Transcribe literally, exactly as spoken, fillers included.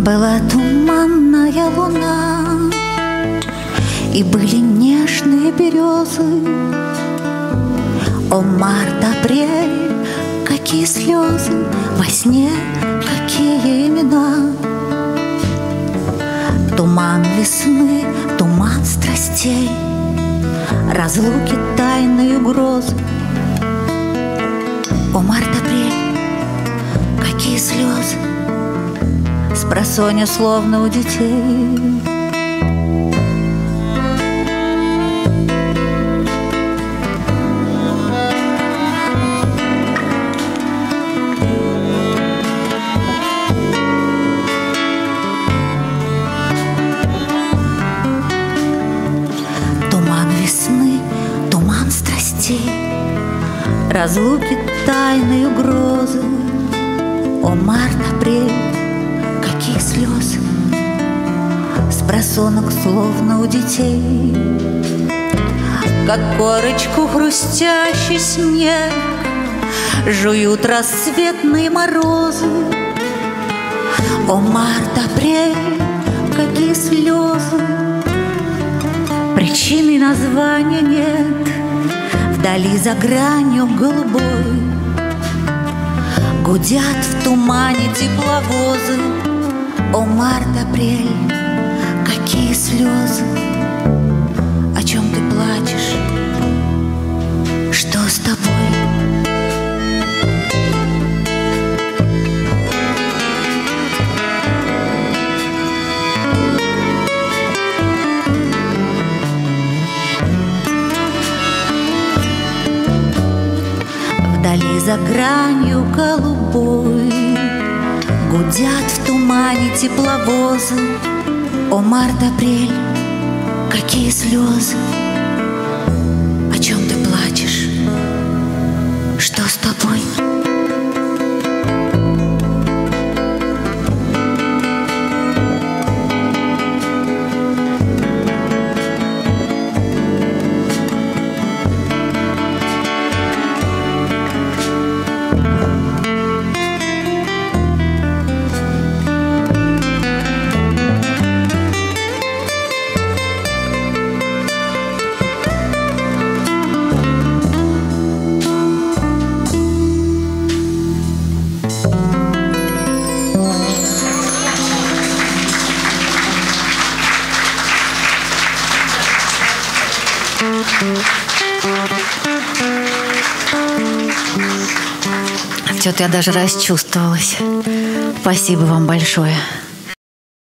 Была туманная луна, и были нежные березы. О, март, апрель, какие слезы, во сне какие имена. Туман весны, туман страстей, разлуки, тайны, угрозы. О, март, апрель, какие слезы, спросонья словно у детей. Туман весны, туман страстей, разлуки, тайны, угрозы. О, март, апрель, какие слезы, спросонок словно у детей. Как корочку хрустящий снег жуют рассветные морозы. О, март, апрель, какие слезы, причины названия нет. Вдали за гранью голубой гудят в тумане тепловозы. О, март, апрель, какие слезы, о чем ты плачешь, что с тобой? Вдали за гранью голубой гудят в тумане тепловозы. О, март, апрель, какие слезы, о чем ты плачешь, что с тобой? Что-то я даже расчувствовалась. Спасибо вам большое.